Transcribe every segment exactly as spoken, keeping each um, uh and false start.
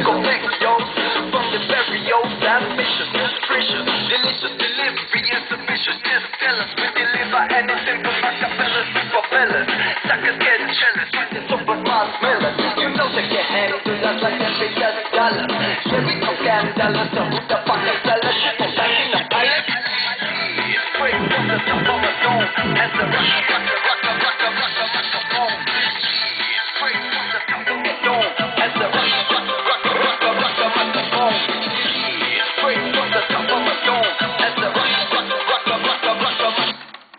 contagious. From the very old ambitious, nutritious, delicious delivery insufficient. Just tell us we deliver anything from acapellas to propellers. Suckers get jealous with the super marshmallows. You know they get hands to us like every other dollar. Here we come scandalous, so who the fuck is sellers? Shit is back in the pipe. Straight from the top of the dome, as the rock, rock, rock, rock, rock, rock, rock, rock, rock, straight from the top of the dome, as the rock, rock, rock, rock, rock, rock, rock, rock, straight from the top of the dome, as the rock, rock, rock, rock, rock, rock, rock, rock.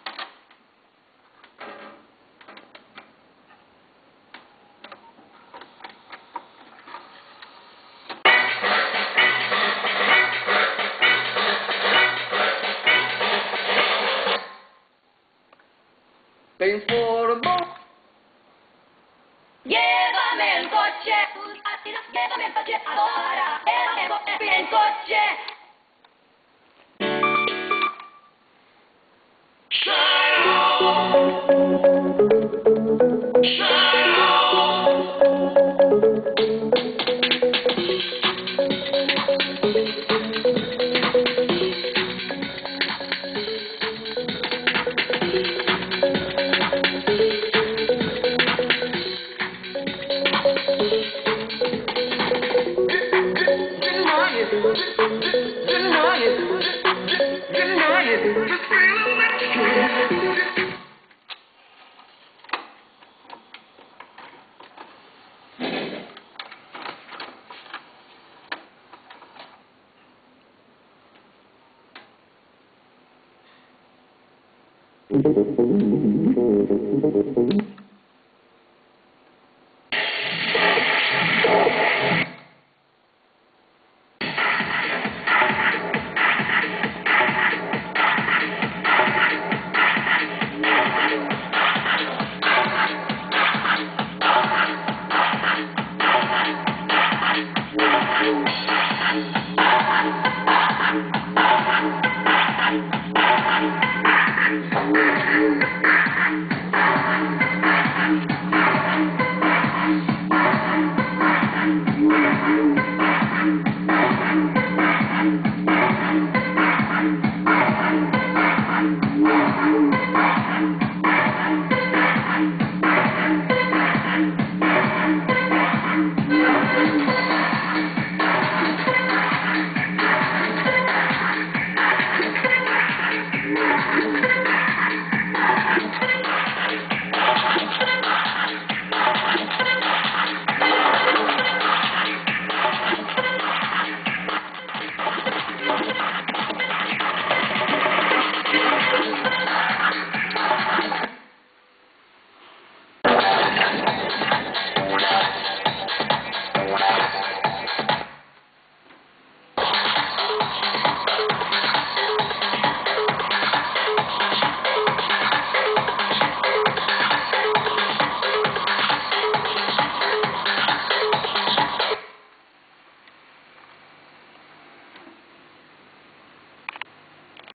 Informal. Llévame en coche, llévame en coche ahora, llévame en coche. Thank you.